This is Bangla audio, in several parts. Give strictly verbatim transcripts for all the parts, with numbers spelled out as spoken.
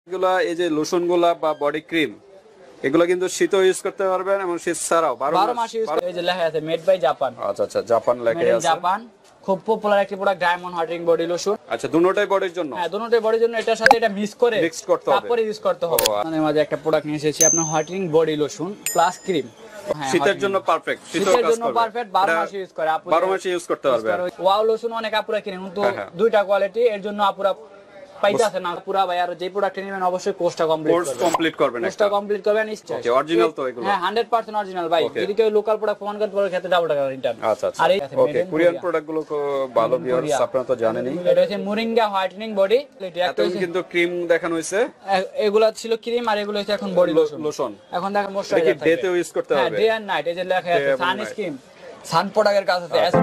এগুলা এই যে লোশনগুলা বা বডি ক্রিম এগুলা কিন্তু শীতও ইউজ করতে পারবেন এবং শীত ছাড়াও বারো মাস ইউজ করতে। এই যে লেখা আছে মেড বাই জাপান। আচ্ছা আচ্ছা, জাপান লেখা আছে। জাপান খুব পপুলার একটি product, diamond whitening body lotion. আচ্ছা, দুটোটাই বডির জন্য? হ্যাঁ, দুটোটাই বডির জন্য। এটার সাথে এটা মিক্স করে মিক্স করতে হবে, তারপরে ইউজ করতে হবে। মানে মাঝে একটা প্রোডাক্ট নিয়ে এসেছি আপনার whitening body lotion plus cream. শীতের জন্য পারফেক্ট, শীতের জন্য পারফেক্ট, বারো মাস ইউজ করে আপু, বারো মাস ইউজ করতে পারবে। ওয়াও লোশন অনেক আপুরা কিনে, কিন্তু দুইটা কোয়ালিটি, এর জন্য আপুরা পাইতাছে না পুরা ভাই। আর যে প্রোডাক্ট নেবেন অবশ্যই কোর্সটা কমপ্লিট করবেন, কোর্স কমপ্লিট করবেন, কোর্সটা কমপ্লিট করবেন নিশ্চয়ই। ওকে, অরিজিনাল তো এগুলো? হ্যাঁ, একশো পার্সেন্ট অরিজিনাল ভাই। যদি কেউ লোকাল প্রোডাক্ট প্রমাণ করতে পারে ক্ষেত্রে ডাবল টাকা রিটার্ন। আচ্ছা আচ্ছা, ওকে। কোরিয়ান প্রোডাক্ট গুলো ভালো ভিউয়ার্স, আপনারা তো জানেনই। এটা হচ্ছে মোরিঙ্গা হোয়াইটনিং বডি। এটা কিন্তু ক্রিম দেখানো হইছে, এগুলা ছিল ক্রিম আর এগুলো হচ্ছে এখন বডি লোশন। লোশন এখন দেখেন ময়শ্চারাইজার থাকে, ডেতে ইউজ করতে হবে। হ্যাঁ, ডে এন্ড নাইট। এই যে লেখা আছে সান স্কিন, সান প্রোডাক্টের কাছে আছে।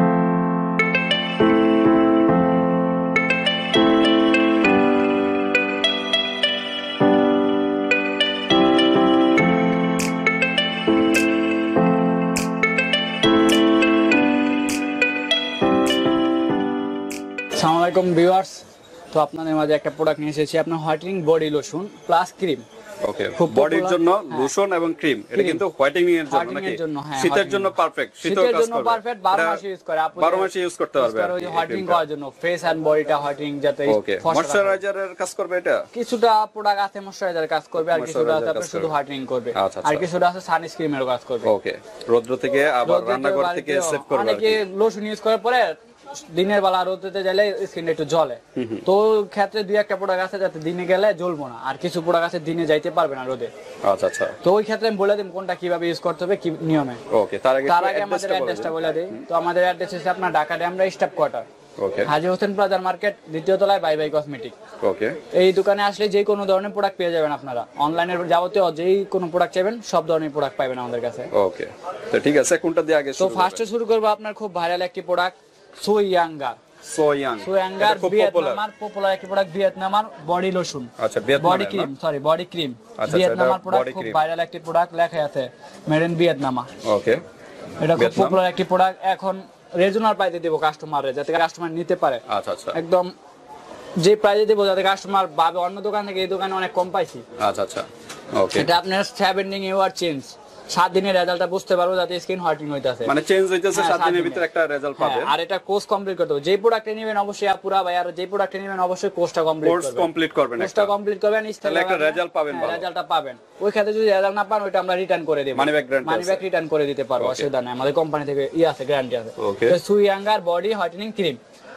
আসসালামু আলাইকুম ভিউয়ার্স, তো আপনাদের মাঝে একটা প্রোডাক্ট নিয়ে এসেছি আপনার whitening body lotion plus cream. Okay, খুব বডির জন্য লোশন এবং ক্রিম। এটা কিন্তু হোয়াইটনিং এর জন্য নাকি? শীতের জন্য পারফেক্ট, শীতের জন্য পারফেক্ট, বারো মাস ইউজ করে আপু, বারো মাস ইউজ করতে পারবে। আর হোয়াইটনিং করার জন্য ফেস এন্ড বডিটা হোয়াইটনিং যাতে ময়শ্চারাইজারের কাজ করবে। এটা কিছুটা প্রোডাক্ট আছে ময়শ্চারাইজারের কাজ করবে, আর কিছুটা আছে আপনার শুধু হোয়াইটনিং করবে, আর কিছুটা আছে সানস্ক্রিনের কাজ করবে। ওকে, রোদ্র থেকে আবার রান্নাঘর থেকে সেভ করবে। অনেকে লোশন ইউজ করার পরে দিনের বেলা রোদতে গেলে স্কিন একটু জ্বলে, তো ক্ষেত্রে দুই একটা প্রোডাক্ট আছে যাতে দিনে গেলে জ্বলবো না, আর কিছু প্রোডাক্ট আছে দিনে যাইতে পারবে না রোদে। আচ্ছা আচ্ছা, তো ওই ক্ষেত্রে আমি বলে দিই কোনটা কিভাবে ইউজ করতে হবে, কি নিয়মে। ওকে, তার আগে তার আগে আমাদের অ্যাড্রেসটা বলে দিই। তো আমাদের অ্যাড্রেস হচ্ছে আপনার Dhaka Demra staff quarter, okay, Haji Hossain প্লাজার মার্কেট, দ্বিতীয় তলায় বাই বাই কসমেটিক। ওকে, এই দোকানে আসলে যে কোনো ধরনের প্রোডাক্ট পেয়ে যাবেন আপনারা। অনলাইনের যাবতীয় যেই কোনো প্রোডাক্ট চাইবেন সব ধরনের প্রোডাক্ট পাবেন আমাদের কাছে। ওকে, তো ঠিক আছে, কোনটা দিয়ে আগে শুরু করব? তো ফার্স্টে শুরু করব আপনার খুব ভাইরাল একটি প্রোডাক্ট, সোয়াঙ্গার। সোয়াং সোয়াঙ্গার ভিয়েতনামের পপুলার একটি প্রোডাক্ট, ভিয়েতনামের বডি লোশন। আচ্ছা, body cream, sorry body cream, ভিয়েতনামের প্রোডাক্ট, খুব ভাইরাল একটি প্রোডাক্ট, লেখা আছে মেড ইন ভিয়েতনাম। ওকে, এটা খুব পপুলার একটি প্রোডাক্ট। এখন রিজনাল প্রাইসে দেব কাস্টমাররে, যাতে কাস্টমার নিতে পারে। আচ্ছা আচ্ছা, একদম যে প্রাইসে দেব যাতে কাস্টমার ভাবে অন্য দোকান থেকে এই দোকানে অনেক কম পাইছি। আচ্ছা আচ্ছা, ওকে। এটা আপনার সেভেন্টিং ইউর চেঞ্জ, সাত দিনের রেজাল্টটা বুঝতে পারবো যাতে স্কিন হোয়াইটনিং হইতাছে, মানে চেঞ্জ হইতাছে, সাত দিনের ভিতর একটা রেজাল্ট পাবে। আর এটা কোর্স কমপ্লিট করতে হবে। যে প্রোডাক্টে নেবেন অবশ্যই পুরা ভাই, আর যে প্রোডাক্টে নেবেন অবশ্যই কোর্সটা কমপ্লিট করবেন, কোর্স কমপ্লিট করবেন, কোর্সটা কমপ্লিট করবেন, তাহলে একটা রেজাল্ট পাবেন, ভালো রেজাল্টটা পাবেন। ওই ক্ষেত্রে যদি রেজাল্ট না পান, ওইটা আমরা রিটার্ন করে দেব, money back guarantee, money back return করে দিতে পারবো, অসুবিধা নাই, আমাদের কোম্পানি থেকে ই আছে, গ্যারান্টি আছে। তো সুইয়াঙ্গার বডি হোয়াইটনিং ক্রিম,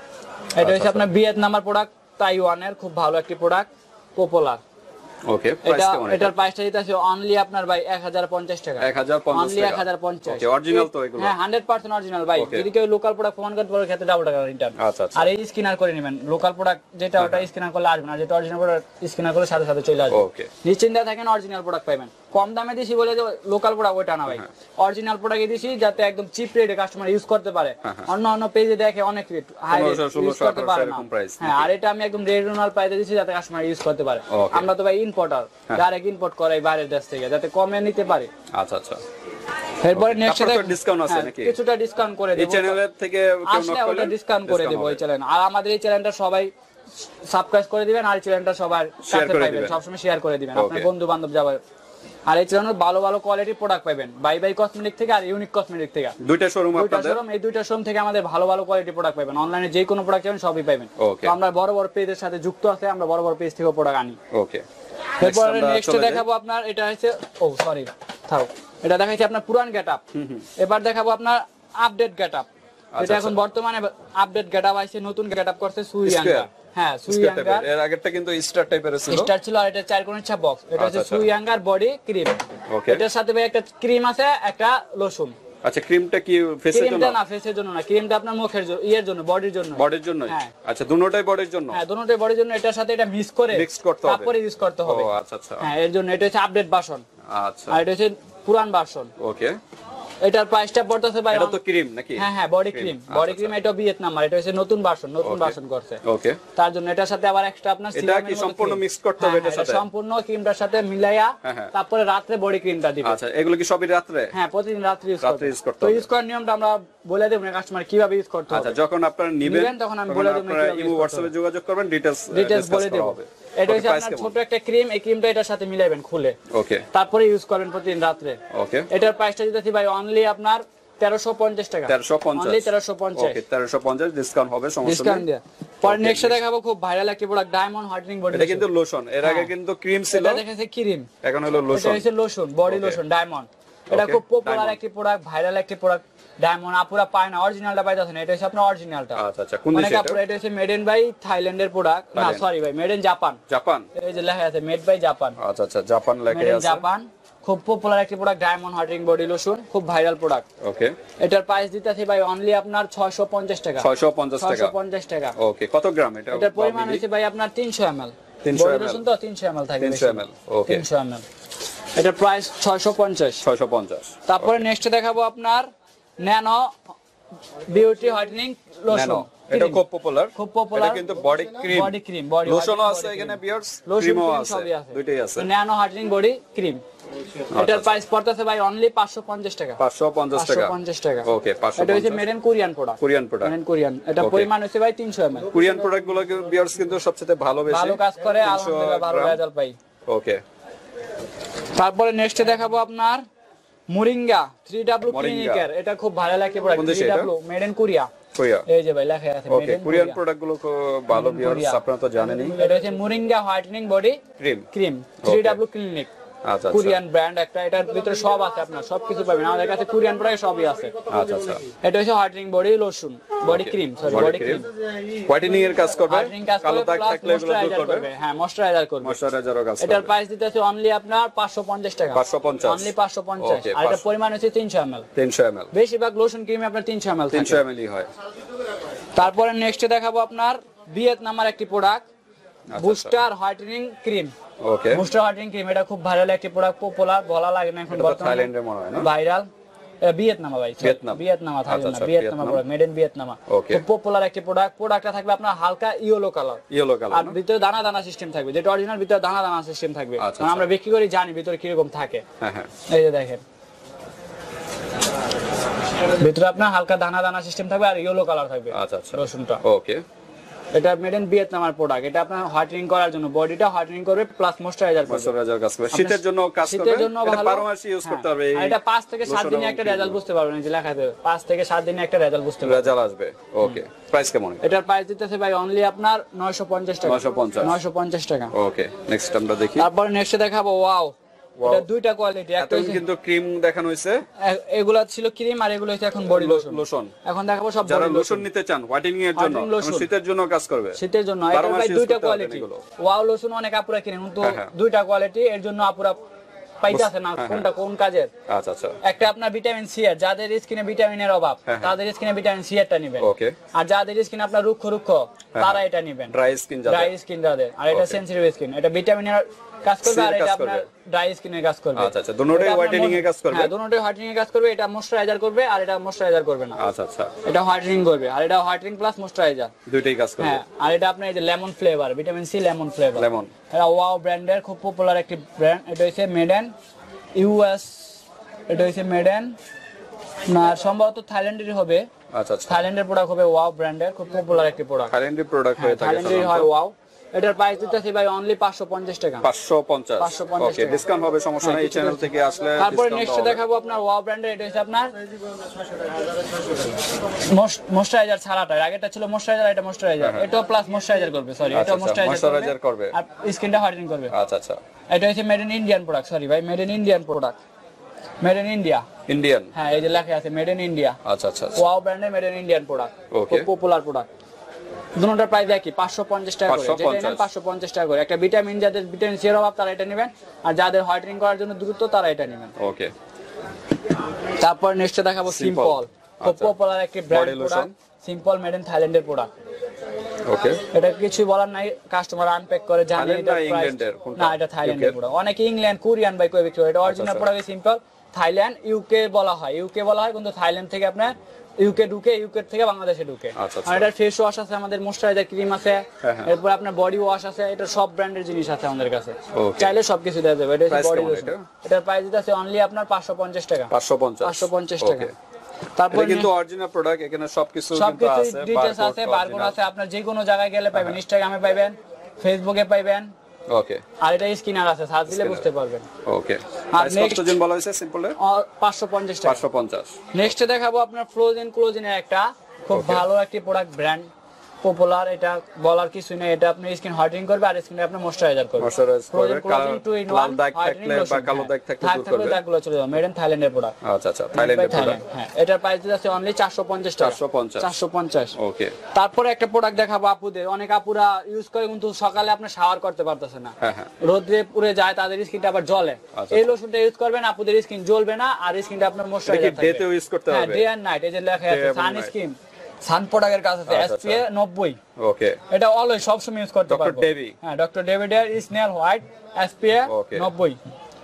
এটা হচ্ছে আপনার ভিয়েতনামের প্রোডাক্ট, তাইওয়ানের খুব ভালো একটি প্রোডাক্ট, পপুলার। ওকে, প্রাইস কেমন? এটার প্রাইসটা দিতেছে অনলি আপনার ভাই এক হাজার পঞ্চাশ টাকা। এক হাজার পঞ্চাশ অনলি এক হাজার পঞ্চাশ। ওকে, অরিজিনাল তো এগুলো? হ্যাঁ, একশো পার্সেন্ট অরিজিনাল ভাই। যদি কেউ লোকাল প্রোডাক্ট প্রমাণ করতে পারে ক্ষেত্রে ডাবল টাকা রিটার্ন। আচ্ছা আচ্ছা, আর এই স্ক্যানার করে নেবেন। লোকাল প্রোডাক্ট যেটা ওটা স্ক্যানার করলে আসবে না, যেটা অরিজিনাল প্রোডাক্ট স্ক্যানার করলে সাথে সাথে চলে আসবে। ওকে, নিশ্চিন্তে থাকেন, অরিজিনাল প্রোডাক্ট পাবেন। কম দামে দিছি বলে যে লোকাল প্রোডাক্ট ওটা না ভাই, অরিজিনাল প্রোডাক্টই দিছি যাতে একদম চিপ রেটে কাস্টমার ইউজ করতে পারে। অন্য অন্য পেজে দেখে অনেক রেট হাই রেট ইউজ করতে পারে না। হ্যাঁ, আর এটা আমি একদম রিজনাল প্রাইসে দিছি যাতে কাস্টমার ইউজ করতে পারে। আমরা তো ভাই ইম্পোর্টার, ডাইরেক্ট ইম্পোর্ট করাই বাইরের দেশ থেকে, যাতে কমে নিতে পারে। আচ্ছা আচ্ছা, এরপরে নেক্সট এর ডিসকাউন্ট আছে নাকি? কিছুটা ডিসকাউন্ট করে দেব, এই চ্যানেলের থেকে কেউ নক করলে ডিসকাউন্ট করে দেব এই চ্যানেল। আর আমাদের এই চ্যানেলটা সবাই সাবস্ক্রাইব করে দিবেন, আর এই চ্যানেলটা সবার সাথে পাবেন, সব সময় শেয়ার করে দিবেন আপনার বন্ধু বান্ধব যাবে। আর এই চ্যানেলে ভালো ভালো কোয়ালিটি প্রোডাক্ট পাবেন, বাই বাই কসমেটিক থেকে আর ইউনিক কসমেটিক থেকে। দুইটা শোরুম আপনাদের? শোরুম, এই দুইটা শোরুম থেকে আমাদের ভালো ভালো কোয়ালিটি প্রোডাক্ট পাবেন। অনলাইনে যে কোনো প্রোডাক্ট চাইবেন সবই পাবেন। তো আমরা বড় বড় পেজের সাথে যুক্ত আছে, আমরা বড় বড় পেজ থেকে প্রোডাক্ট আনি। ওকে, এরপর নেক্সট দেখাবো আপনার, এটা হচ্ছে ও সরি থাও, এটা দেখাইছে আপনার পুরান গেটআপ। এবার দেখাবো আপনার আপডেট গেটআপ। এটা এখন বর্তমানে আপডেট গেটআপ আইছে, নতুন গেটআপ করছে সুইয়াঙ্গা। হ্যাঁ, সুইয়াঙ্গার, এর আগেরটা কিন্তু স্টার টাইপের ছিল, স্টার ছিল, আর এটা চার কোণের ছাপ বক্স। এটা হচ্ছে সুইয়াঙ্গার বডি ক্রিম। ওকে, এটার সাথে ভাই একটা ক্রিম আছে, একটা লোশন। আচ্ছা, ক্রিমটা কি ফেসের জন্য? না, ফেসের জন্য না, ক্রিমটা আপনার মুখের জন্য, ইয়ের জন্য, বডির জন্য। বডির জন্য? আচ্ছা, দুটোটাই বডির জন্য? হ্যাঁ, দুটোটাই বডির জন্য। এটার সাথে এটা মিক্স করে মিক্স করতে হবে, তারপরে ইউজ করতে হবে। ও আচ্ছা আচ্ছা, হ্যাঁ, এর জন্য এটা হচ্ছে আপডেট ভার্সন। আচ্ছা, আর এটা হচ্ছে পুরান ভার্সন। ওকে, এটার প্রাইসটা পড়তেছে ভাই, এটা তো ক্রিম নাকি? হ্যাঁ হ্যাঁ, বডি ক্রিম, বডি ক্রিম। এটা ভিয়েতনাম, আর এটা হচ্ছে নতুন ভার্সন, নতুন ভার্সন করছে। ওকে, তার জন্য এটার সাথে আবার এক্সট্রা আপনার এটা কি সম্পূর্ণ মিক্স করতে হবে এটার সাথে? সম্পূর্ণ ক্রিমটার সাথে মিলাইয়া তারপরে রাতে বডি ক্রিমটা দিবেন। আচ্ছা, এগুলো কি সবই রাতে? হ্যাঁ, প্রতিদিন রাতে ইউজ করতে হবে। তো ইউজ করার নিয়মটা আমরা বলে দেব না কাস্টমার কিভাবে ইউজ করতে হবে। আচ্ছা, যখন আপনারা নেবেন তখন আমি বলে দেব না কিভাবে ইউজ করতে হবে। ইমো হোয়াটসঅ্যাপে যোগাযোগ করবেন, ডিটেইলস ডিটেইলস বলে দেব। এটা হচ্ছে আপনার ছোট একটা ক্রিম, এই ক্রিমটা এটার সাথে মিলাবেন খুলে, ওকে, তারপরে ইউজ করবেন প্রতিদিন রাতে, ওকে। এটার প্রাইসটা দিতেছি ভাই অনলি আপনার তেরোশো পঞ্চাশ টাকা, তেরোশো পঞ্চাশ, অনলি তেরোশো পঞ্চাশ, ওকে, তেরোশো পঞ্চাশ ডিসকাউন্ট হবে, সমস্যা নেই। পরে নেক্সট দেখাবো খুব ভাইরাল একটা প্রোডাক্ট, ডায়মন্ড হোয়াইটেনিং বডি। এটা কিন্তু লোশন, এর আগে কিন্তু ক্রিম ছিল, এটা দেখেন ক্রিম, এখন হলো লোশন। এটা হচ্ছে লোশন, বডি লোশন ডায়মন্ড। এটা খুব পপুলার একটা প্রোডাক্ট, ভাইরাল একটা প্রোডাক্ট। ডায়মন্ড আপুরা পায় না, অরিজিনালটা পাইতাছেন, এটা হচ্ছে আপনার অরিজিনালটা। আচ্ছা আচ্ছা, কোন দেশে এটা? আপুরা এটা হচ্ছে মেড ইন বাই থাইল্যান্ডের প্রোডাক্ট, না সরি ভাই, মেড ইন জাপান। জাপান, এই যে লেখা আছে মেড বাই জাপান। আচ্ছা আচ্ছা, জাপান লেখা আছে, জাপান। খুব পপুলার একটা product, diamond whitening body lotion, খুব ভাইরাল প্রোডাক্ট, ওকে। এটার প্রাইস দিতেছি ভাই অনলি আপনার ছয়শো পঞ্চাশ টাকা, ছয়শো পঞ্চাশ টাকা, ছয়শো পঞ্চাশ টাকা, ওকে। কত গ্রাম এটা? এটার পরিমাণ হচ্ছে ভাই আপনার তিনশো এমএল, বডি লোশন তো তিনশো এমএল থাকে, তিনশো এমএল, ওকে, তিনশো এমএল। এটার প্রাইস ছয়শো পঞ্চাশ, ছয়শো পঞ্চাশ। তারপরে নেক্সট দেখাবো আপনার ন্যানো বিউটি হোয়াইটেনিং লোশন। এটা খুব পপুলার, খুব পপুলার, এটা কিন্তু body cream, body cream, body লোশনও আছে এখানে, বিয়ার্স ক্রিমও আছে, দুটোই আছে, ন্যানো হোয়াইটেনিং বডি ক্রিম। এটার প্রাইস পড়তেছে ভাই অনলি পাঁচশো পঞ্চাশ টাকা, পাঁচশো পঞ্চাশ টাকা, পাঁচশো পঞ্চাশ টাকা, ওকে। এটা হচ্ছে made in Korean product, Korean product, made in Korean. এটা পরিমাণ হচ্ছে ভাই তিনশো এমএল। কোরিয়ান প্রোডাক্ট গুলো বিয়ার্স কিন্তু সবচেয়ে ভালো, বেশি ভালো কাজ করে, আলহামদুলিল্লাহ ভালো রেজাল্ট পাই, ওকে। তারপরে নেক্সট দেখাবো আপনার মুরিঙ্গা থ্রি ডাব্লিউ ক্লিনিকের। এটা খুব ভালো লাগে product, three W made in Korea, Korea, এই যে ভাই লেখা আছে মেড ইন কোরিয়ান প্রোডাক্ট গুলো খুব ভালো ভিউয়ার্স, আপনারা তো জানেনই। এটা হচ্ছে moringa whitening body cream, cream three W clinic, আচ্ছা, কোরিয়ান ব্র্যান্ড একটা। এটার ভিতরে সব আছে, আপনারা সবকিছু পাবেন, আমাদের কাছে কোরিয়ান প্রোডাক্ট সবই আছে, আচ্ছা আচ্ছা। এটা হচ্ছে whitening body lotion, body cream, sorry body cream, whitening এর কাজ করবে, কালো দাগ থাকলে এগুলো দূর করবে, হ্যাঁ ময়শ্চারাইজার করবে, ময়শ্চারাইজারও কাজ করবে। এটার প্রাইস দিতেছে অনলি আপনার পাঁচশো পঞ্চাশ টাকা, পাঁচশো পঞ্চাশ, অনলি পাঁচশো পঞ্চাশ। আর এটা পরিমাণ হচ্ছে তিনশো এমএল, তিনশো এমএল। বেশিরভাগ লোশন ক্রিমে আপনার তিনশো এমএল থাকে, তিনশো এমএল ই হয়। তারপরে নেক্সট দেখাবো আপনার ভিয়েতনামের একটি product, booster whitening cream, okay, booster whitening cream. এটা খুব ভাইরাল একটা প্রোডাক্ট, পপুলার, বলা লাগে না এখন বর্তমানে, থাইল্যান্ডের মনে হয় না, ভাইরাল। এটা ভিয়েতনাম ভাই, ভিয়েতনাম, ভিয়েতনাম, থাইল্যান্ড না, Vietnam product, made in Vietnam, খুব পপুলার একটা প্রোডাক্ট। প্রোডাক্টটা থাকবে আপনার হালকা ইয়েলো কালার, ইয়েলো কালার, আর ভিতরে দানা দানা সিস্টেম থাকবে, যেটা অরিজিনাল ভিতরে দানা দানা সিস্টেম থাকবে, কারণ আমরা বিক্রি করি জানি ভিতরে কি রকম থাকে, হ্যাঁ হ্যাঁ। এই যে দেখেন ভিতরে আপনার হালকা দানা দানা সিস্টেম থাকবে আর ইয়েলো কালার থাকবে, আচ্ছা আচ্ছা, রসুনটা, ওকে। এটা মেড ইন ভিয়েতনামের প্রোডাক্ট। এটা আপনার হোয়াইটেনিং করার জন্য, বডিটা হোয়াইটেনিং করবে প্লাস ময়শ্চারাইজার করবে, ময়শ্চারাইজার কাজ করবে, শীতের জন্য কাজ করবে, শীতের জন্য ভালো, এটা বারো মাস ইউজ করতে হবে। এটা পাঁচ থেকে সাত দিনে একটা রেজাল্ট বুঝতে পারবেন, এই যে লেখা আছে পাঁচ থেকে সাত দিনে একটা রেজাল্ট বুঝতে পারবেন, রেজাল্ট আসবে, ওকে। প্রাইস কেমন? এটার প্রাইস দিতেছে ভাই অনলি আপনার নয়শো পঞ্চাশ টাকা, নয়শো পঞ্চাশ, নয়শো পঞ্চাশ টাকা, ওকে। নেক্সট আমরা দেখি, তারপর নেক্সট দেখাবো, ওয়াও, এটা দুইটা কোয়ালিটি, একটা কিন্তু ক্রিম দেখানো হইছে, এগুলা ছিল ক্রিম আর এগুলো হচ্ছে এখন বডি লোশন, লোশন। এখন দেখাবো সব বডি লোশন নিতে চান হোয়াইটেনিং এর জন্য, শীতের জন্য কাজ করবে, শীতের জন্য। এটা ভাই দুইটা কোয়ালিটি, ওয়াও লোশন অনেক আপুরা কিনেন, কিন্তু দুইটা কোয়ালিটি, এর জন্য আপুরা পাইতাছে না কোনটা কোন কাজের, আচ্ছা আচ্ছা। একটা আপনার ভিটামিন সি এর, যাদের স্কিনে ভিটামিনের অভাব তাদের স্কিনে ভিটামিন সি এরটা নেবেন, ওকে। আর যাদের স্কিন আপনার রুক্ষ রুক্ষ তারা এটা নেবেন, ড্রাই স্কিন যাদের, ড্রাই স্কিন যাদের। আর এটা সেনসিটিভ স্কিন, এটা ভিটামিনের কাজ করবে আর এটা আপনার ড্রাই স্কিনের কাজ করবে, আচ্ছা আচ্ছা। দুটোই হোয়াইটেনিং এর কাজ করবে, হ্যাঁ দুটোই হোয়াইটেনিং এর কাজ করবে। এটা ময়শ্চারাইজার করবে আর এটা ময়শ্চারাইজার করবে না, আচ্ছা আচ্ছা। এটা হোয়াইটেনিং করবে আর এটা হোয়াইটেনিং প্লাস ময়শ্চারাইজার, দুটোই কাজ করবে, হ্যাঁ। আর এটা আপনার এই যে lemon flavour, vitamin C lemon flavour, lemon. এটা ওয়াও ব্র্যান্ডের খুব পপুলার একটি ব্র্যান্ড। এটা হচ্ছে মেড ইন ইউএস, এটা হচ্ছে মেড ইন না সম্ভবত থাইল্যান্ডের হবে, আচ্ছা আচ্ছা। থাইল্যান্ডের প্রোডাক্ট হবে, ওয়াও ব্র্যান্ডের খুব পপুলার একটি প্রোডাক্ট, থাইল্যান্ডের প্রোডাক্ট হয়ে থাকে, থাইল্যান্ডের হয় ওয়াও। এটার প্রাইস দিতেছি ভাই অনলি পাঁচশো পঞ্চাশ টাকা, পাঁচশো পঞ্চাশ, ওকে। ডিসকাউন্ট হবে, সমস্যা নাই, এই চ্যানেল থেকে আসলে। তারপর নেক্সট দেখাবো আপনার ওয়াও ব্র্যান্ডের, এটা হচ্ছে আপনার ময়শ্চারাইজার ছাড়াটা, আগেরটা ছিল ময়শ্চারাইজার, এটা ময়শ্চারাইজার, এটা প্লাস ময়শ্চারাইজার করবে, সরি এটা ময়শ্চারাইজার করবে আর স্কিনটা হোয়াইটেনিং করবে, আচ্ছা আচ্ছা। এটা হচ্ছে made in Indian product, sorry ভাই made in Indian product, made in India, Indian, হ্যাঁ এই যে লেখা আছে মেড ইন ইন্ডিয়া, আচ্ছা আচ্ছা। ওয়াও ব্র্যান্ডের মেড ইন ইন্ডিয়ান প্রোডাক্ট, খুব পপুলার প্রোডাক্ট। দুটোটার প্রাইস একই, পাঁচশো পঞ্চাশ টাকা করে, যেটা নেন পাঁচশো পঞ্চাশ টাকা করে। একটা ভিটামিন, যাদের ভিটামিন সি এর অভাব তারা এটা নেবেন, আর যাদের হোয়াইটেনিং করার জন্য দ্রুত তারা এটা নেবেন, ওকে। তারপর নেক্সট দেখাবো সিম্পল, খুব পপুলার একটি brand product, simple made in থাইল্যান্ডের প্রোডাক্ট, ওকে। এটা কিছু বলার নাই, কাস্টমার আনপ্যাক করে জানে এটা প্রাইস না, এটা থাইল্যান্ডের প্রোডাক্ট। অনেকে ইংল্যান্ড কোরিয়ান বাই কই বিক্রি করে, এটা original product simple, Thailand UK বলা হয়, ইউকে বলা হয়, কিন্তু থাইল্যান্ড থেকে আপনার ইউকে ঢুকে, ইউকে থেকে বাংলাদেশে ঢুকে। আর এটার ফেস ওয়াশ আছে, আমাদের ময়শ্চারাইজার ক্রিম আছে, এরপর আপনার বডি ওয়াশ আছে, এটা সব ব্র্যান্ডের জিনিস আছে আমাদের কাছে, চাইলে সবকিছু দেওয়া যাবে। এটা হচ্ছে বডি লোশন, এটার প্রাইস আছে অনলি আপনার পাঁচশো পঞ্চাশ টাকা, পাঁচশো পঞ্চাশ, পাঁচশো পঞ্চাশ টাকা। তারপর কিন্তু অরিজিনাল প্রোডাক্ট, এখানে সবকিছু কিন্তু আছে, ডিটেইলস আছে, বারকোড আছে, আপনার যে কোনো জায়গায় গেলে পাবেন, ইনস্টাগ্রামে পাবেন, ফেসবুকে পাবেন, ওকে আর এটা স্কিনার আছে সার্চ দিলে বুঝতে পারবেন ওকে প্রাইস কত জন বলা হয়েছে সিম্পল এর পাঁচশো পঞ্চাশ টাকা পাঁচশো পঞ্চাশ নেক্সট দেখাবো আপনার ফ্রোজেন ক্লোজিনের একটা খুব ভালো একটি প্রোডাক্ট ব্র্যান্ড পপুলার এটা বলার কিছু নেই এটা আপনি স্কিন হোয়াইটেনিং করবে আর স্কিনে আপনি ময়েশ্চারাইজার করবে ময়েশ্চারাইজ করবে ক্লোজিং টু ইন ওয়ান দাগ থাকলে বা কালো দাগ থাকলে দূর করবে দাগগুলো চলে যাবে মেড ইন থাইল্যান্ডের প্রোডাক্ট আচ্ছা আচ্ছা থাইল্যান্ডের প্রোডাক্ট হ্যাঁ এটার প্রাইস আছে অনলি চারশো পঞ্চাশ টাকা চারশো পঞ্চাশ ওকে তারপরে একটা প্রোডাক্ট দেখাবো আপুদের অনেক আপুরা ইউজ করে কিন্তু সকালে আপনি শাওয়ার করতে পারতেছে না হ্যাঁ হ্যাঁ রোদে পুড়ে যায় তাদের স্কিনটা আবার জ্বলে এই লোশনটা ইউজ করবেন আপুদের স্কিন জ্বলবে না আর স্কিনটা আপনার ময়েশ্চারাইজার থাকবে ডেতে ইউজ করতে হবে হ্যাঁ ডে এন্ড নাইট এই যে লেখা আছে সান স্কিন সান প্রোডাক্টের কাছে আছে এসপিএফ নব্বই ওকে এটা অলওয়েজ সব সময় ইউজ করতে পারবো ডক্টর ডেভি হ্যাঁ ডক্টর ডেভিডের স্নেল হোয়াইট এসপিএফ নব্বই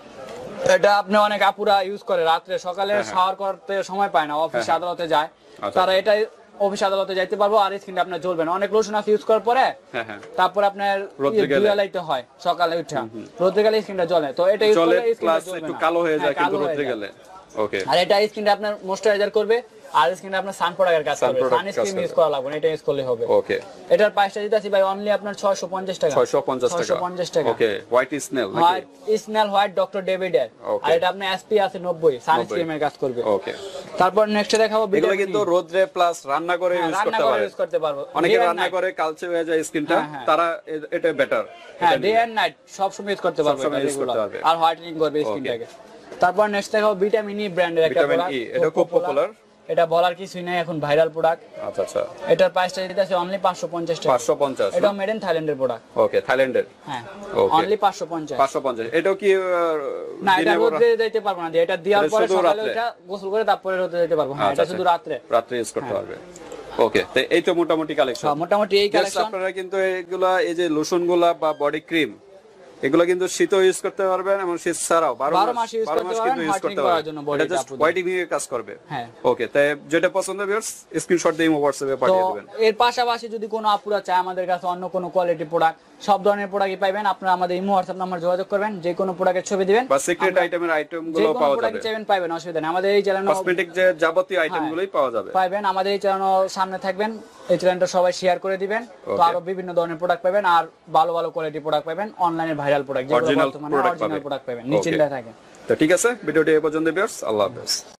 এটা আপনি অনেক আপুরা ইউজ করে রাতে সকালে শাওয়ার করতে সময় পায় না অফিস আদালতে যায় তারা এটা অফিস আদালতে যাইতে পারবো আর স্কিনটা আপনার জ্বলবে না অনেক লোশন আছে ইউজ করার পরে তারপর আপনার ডুয়ালাইতে হয় সকালে উঠা রোদে গেলে স্কিনটা জ্বলে তো এটা ইউজ করলে স্কিনটা একটু কালো হয়ে যায় কিন্তু রোদে গেলে ওকে আর এটা স্কিনটা আপনার ময়েশ্চারাইজার করবে আর স্কিনটা আপনার সান প্রোডাক্টের কাজ করবে সানস্ক্রিন ইউজ করা লাগবে না এটা ইউজ করলে হবে ওকে এটার প্রাইসটা দিতেছি ভাই অনলি আপনার ছয়শো পঞ্চাশ টাকা ছয়শো পঞ্চাশ টাকা ওকে হোয়াইট স্নেল নাকি হোয়াইট স্নেল হোয়াইট ডক্টর ডেভিডের আর এটা আপনার এসপি আছে নব্বই সানস্ক্রিনের কাজ করবে ওকে তারপর নেক্সট দেখাবো এগুলো কিন্তু রোদরে প্লাস রান্না করে ইউজ করতে পারবে ইউজ করতে পারবো অনেকে রান্না করে কালচে হয়ে যায় স্কিনটা তারা এটা বেটার হ্যাঁ ডে এন্ড নাইট সব সময় ইউজ করতে পারবে আর হোয়াইটেনিং করবে স্কিনটাকে তারপর নেক্সট দেখাবো ভিটামিন ই ব্র্যান্ডের একটা প্রোডাক্ট এটা খুব পপুলার এটা বলার কিছুই নাই এখন ভাইরাল প্রোডাক্ট আচ্ছা আচ্ছা এটার প্রাইসটা দিতেছে অনলি পাঁচশো পঞ্চাশ টাকা পাঁচশো পঞ্চাশ এটা মেড ইন থাইল্যান্ডের প্রোডাক্ট ওকে থাইল্যান্ডের হ্যাঁ অনলি পাঁচশো পঞ্চাশ পাঁচশো পঞ্চাশ এটাও কি না এটা রোদে দিতে পারবো না এটা দেওয়ার পরে সকালে এটা গোসল করে তারপরে রোদে দিতে পারবো হ্যাঁ এটা শুধু রাতে রাতে ইউজ করতে পারবে ওকে তো এই তো মোটামুটি কালেকশন মোটামুটি এই কালেকশন আপনারা কিন্তু এগুলা এই যে লোশনগুলা বা বডি ক্রিম এগুলো কিন্তু শীতও ইউজ করতে পারবেন এবং শীত ছাড়াও বারো মাস ইউজ করতে পারবেন এটা জাস্ট হোয়াইটেনিং এর কাজ করবে হ্যাঁ ওকে তাই যেটা পছন্দ ভিউয়ার্স স্ক্রিনশট দিয়ে হোয়াটসঅ্যাপে পাঠিয়ে দিবেন এর পাশাপাশি যদি কোনো আপুরা চায় আমাদের কাছে অন্য কোনো কোয়ালিটি প্রোডাক্ট সব ধরনের প্রোডাক্টই পাবেন আপনারা আমাদের ইমো হোয়াটসঅ্যাপ নাম্বার যোগাযোগ করবেন যে কোনো প্রোডাক্টের ছবি দিবেন বা সিক্রেট আইটেমের আইটেমগুলো পাওয়া যাবে প্রোডাক্ট চাইবেন পাবেন অসুবিধা নেই আমাদের এই চ্যানেলে কসমেটিক যে যাবতীয় আইটেমগুলোই পাওয়া যাবে পাবেন আমাদের এই চ্যানেল সামনে থাকবেন এই চ্যানেলটা সবাই শেয়ার করে দিবেন তো আরো বিভিন্ন ধরনের প্রোডাক্ট পাবেন আর ভালো ভালো কোয়ালিটি প্রোডাক্ট পাবেন অনলাইনে ভাইরাল প্রোডাক্ট যেগুলো বর্তমানে অরিজিনাল প্রোডাক্ট পাবেন নিশ্চিন্তে থাকেন তো ঠিক আছে ভিডিওটি এই পর্যন্ত ভিউয়ার্স আল্লাহ হাফেজ।